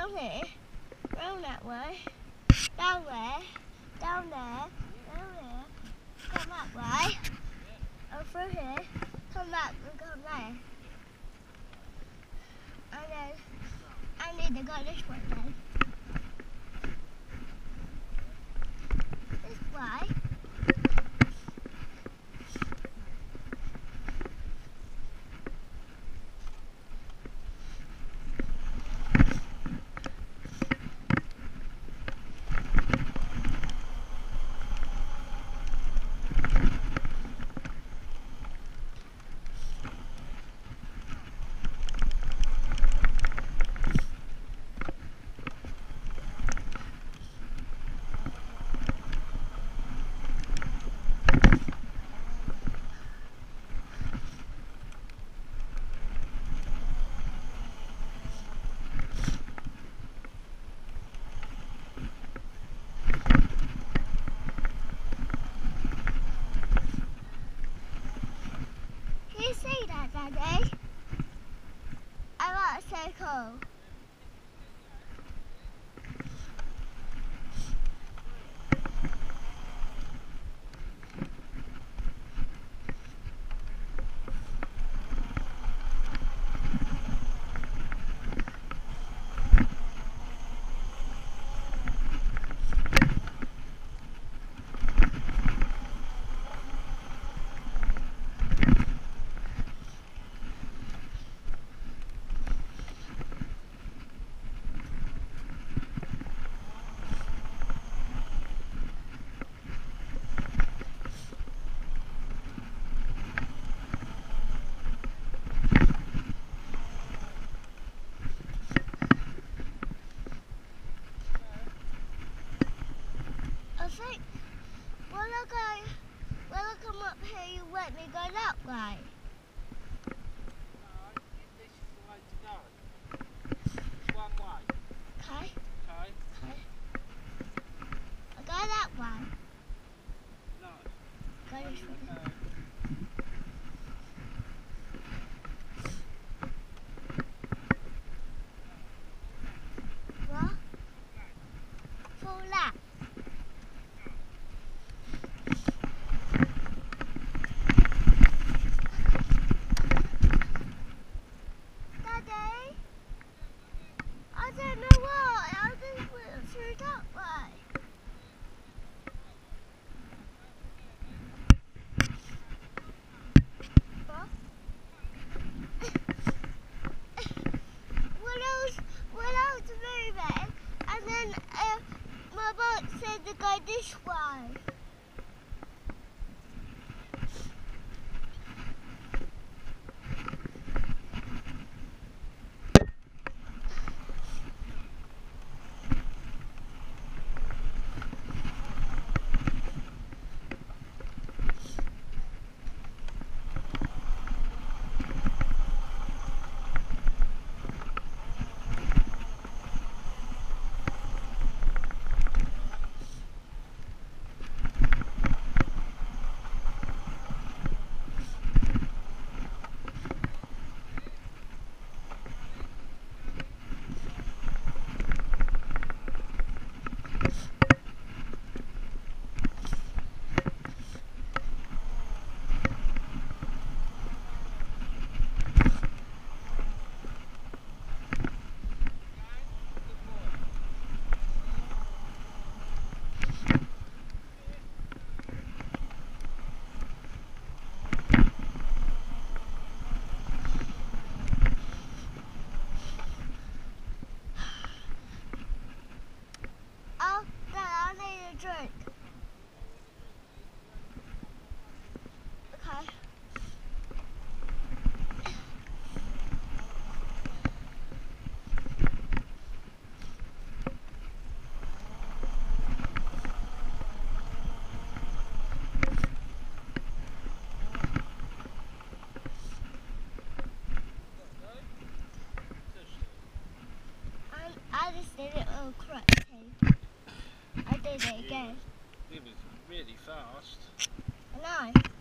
Down here. Round that way. Down there. Down there. Down there. Come that way. Go through here. Come back and come there. And then I need to go this way then. This way. See that, Daddy? I want a circle. When I come up here, you let me go that way. No, this is the way to go. It's one way. Okay. Okay? Okay. I go that way. No. Go this way. Okay. What? Full lap. My boat said to go this way. Drink. Okay. I just did it all correctly. I did it again. It was really fast. I know.